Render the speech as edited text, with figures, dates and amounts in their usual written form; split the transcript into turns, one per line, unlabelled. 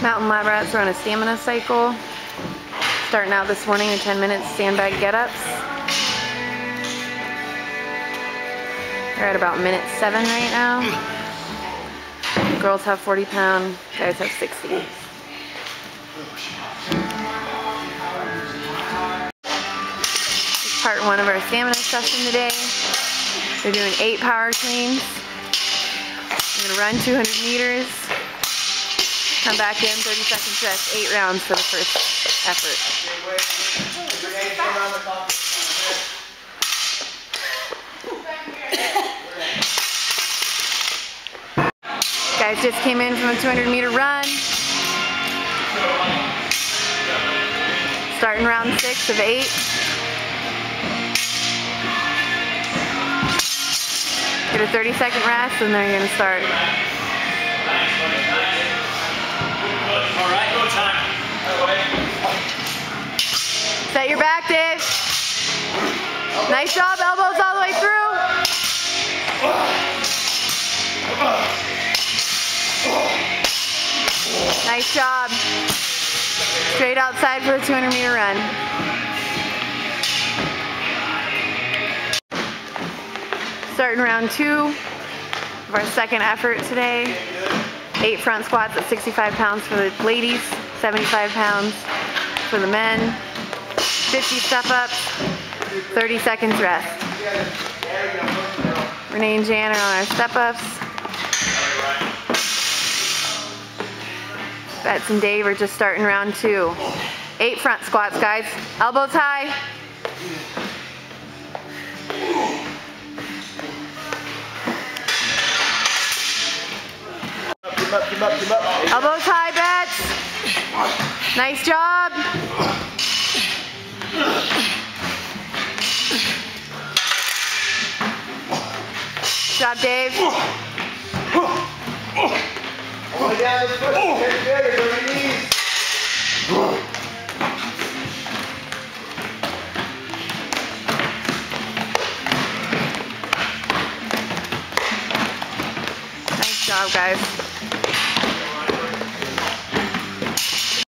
Mountain lab rats are on a stamina cycle. Starting out this morning in 10 minutes sandbag get-ups. They're at about minute 7 right now. Girls have 40 pound, guys have 60. This is part 1 of our stamina session today. We're doing 8 power cleans. I'm gonna run 200 meters. Come back in, 30 seconds rest, 8 rounds for the first effort. Guys just came in from a 200-meter run. Starting round 6 of 8. Get a 30-second rest and then you're gonna start.
All right, go time.
Set your back, Dave. Nice job, elbows all the way through. Nice job. Straight outside for the 200-meter run. Starting round 2 of our second effort today. 8 front squats at 65 pounds for the ladies, 75 pounds for the men. 50 step-ups, 30 seconds rest. Renee and Jan are on our step-ups. Bets and Dave are just starting round 2. 8 front squats, guys. Elbows high.
Keep up.
Elbows high, Bets. Nice job. Good job, Dave.
Down the foot. Get good. Your knees.
Nice job, guys.